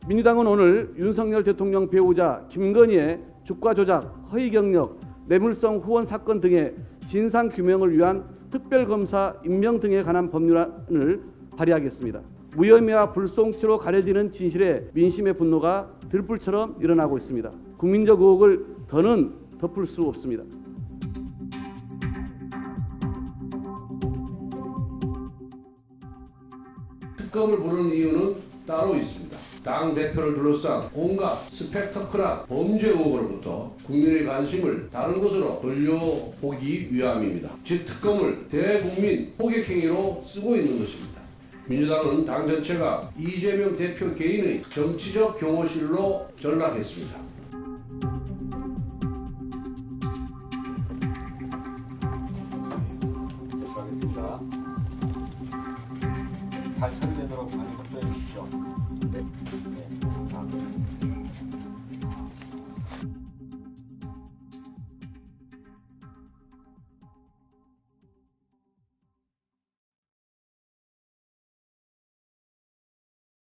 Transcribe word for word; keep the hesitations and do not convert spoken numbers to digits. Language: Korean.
민주당은 오늘 윤석열 대통령 배우자 김건희의 주가 조작, 허위 경력, 뇌물성 후원 사건 등의 진상규명을 위한 특별검사 임명 등에 관한 법률안을 발의하겠습니다. 무혐의와 불송치로 가려지는 진실에 민심의 분노가 들불처럼 일어나고 있습니다. 국민적 의혹을 더는 덮을 수 없습니다. 특검을 부르는 이유는 따로 있습니다. 당대표를 둘러싼 온갖 스펙터클한 범죄 의혹으로부터 국민의 관심을 다른 곳으로 돌려보기 위함입니다. 즉 특검을 대국민 포격행위로 쓰고 있는 것입니다. 민주당은 당 전체가 이재명 대표 개인의 정치적 경호실로 전락했습니다.